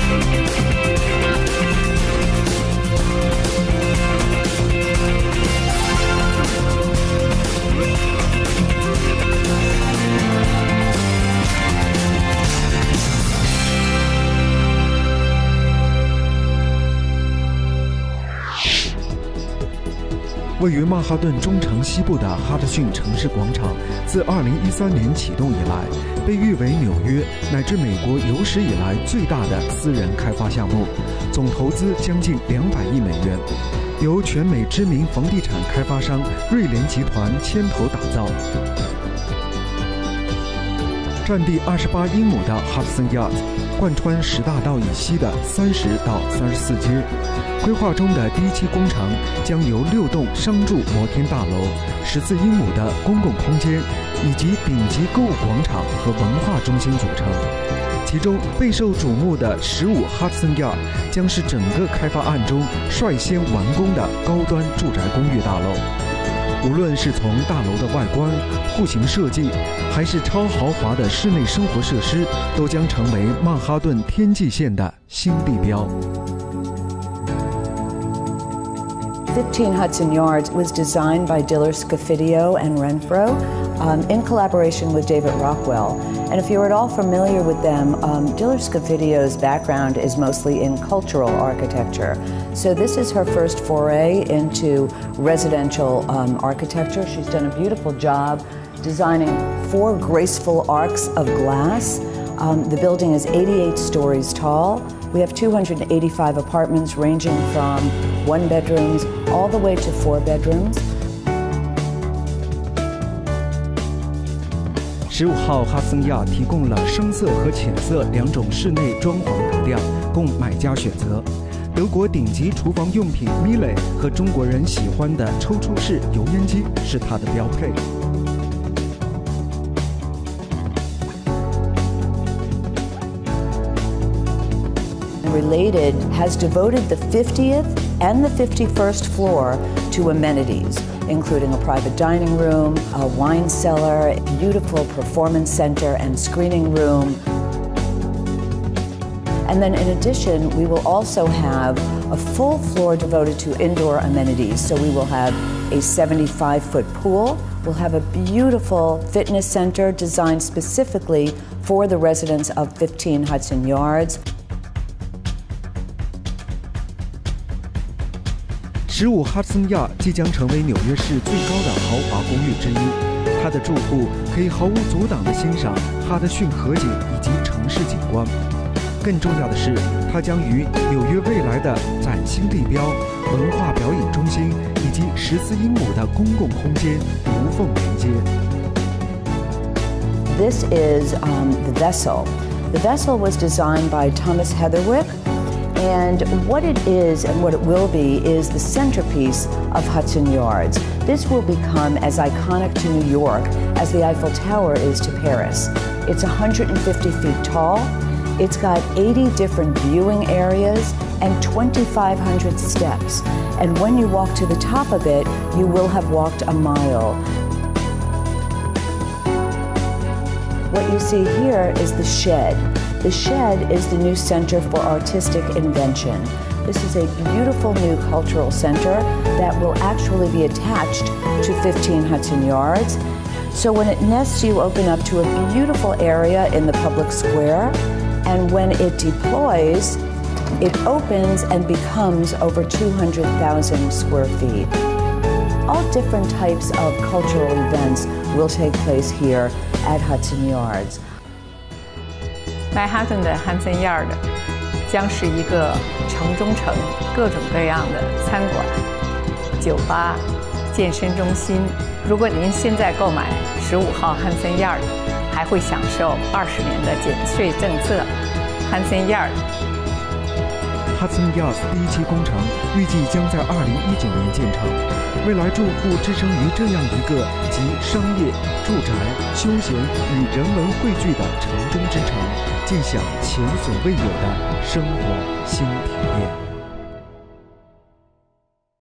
位于曼哈顿中城西部的哈德逊城市广场，自2013年启动以来，被誉为纽约乃至美国有史以来最大的私人开发项目，总投资将近200亿美元，由全美知名房地产开发商瑞联集团牵头打造。占地28英亩的 Hudson Yards 贯穿10大道以西的30到34街，规划中的第一期工程将由6栋商住摩天大楼、14英亩的公共空间以及顶级购物广场和文化中心组成。其中备受瞩目的15 Hudson Yard 将是整个开发案中率先完工的高端住宅公寓大楼。无论是从大楼的外观、户型设计，还是超豪华的室内生活设施，都将成为曼哈顿天际线的新地标。 15 Hudson Yards was designed by Diller Scofidio and Renfro in collaboration with David Rockwell. And if you're at all familiar with them, Diller Scovidio's background is mostly in cultural architecture. So this is her first foray into residential architecture. She's done a beautiful job designing 4 graceful arcs of glass. The building is 88 stories tall. We have 285 apartments ranging from 1 bedrooms all the way to 4 bedrooms. 15号哈森亚提供了深色和浅色2种室内装潢格调，供买家选择。德国顶级厨房用品 Miele 和中国人喜欢的抽出式油烟机是它的标配。 Related has devoted the 50th and the 51st floor to amenities, including a private dining room, a wine cellar, a beautiful performance center and screening room. And then in addition, we will also have a full floor devoted to indoor amenities. So we will have a 75-foot pool. We'll have a beautiful fitness center designed specifically for the residents of 15 Hudson Yards. 15 Hudson Yard 即将成为纽约市最高的豪华公寓之一，它的住户可以毫无阻挡地欣赏哈德逊河景以及城市景观。更重要的是，它将与纽约未来的崭新地标、文化表演中心以及14英亩的公共空间无缝连接。 This is the vessel. The vessel was designed by Thomas Heatherwick. And what it is and what it will be is the centerpiece of Hudson Yards. This will become as iconic to New York as the Eiffel Tower is to Paris. It's 150 feet tall. It's got 80 different viewing areas and 2,500 steps. And when you walk to the top of it, you will have walked a mile. What you see here is the shed. The shed is the new Center for Artistic Invention. This is a beautiful new cultural center that will actually be attached to 15 Hudson Yards. So when it nests, you open up to a beautiful area in the public square, and when it deploys, it opens and becomes over 200,000 square feet. All different types of cultural events will take place here at Hudson Yards. 曼哈顿的 Hudson Yard 将是一个城中城，各种各样的餐馆、酒吧、健身中心。如果您现在购买15号 Hudson Yard， 还会享受20年的减税政策。Hudson Hudson Yards 第一期工程预计将在2019年建成。未来住户置身于这样一个集商业、住宅、休闲与人文汇聚的城中之城，尽享前所未有的生活新体验。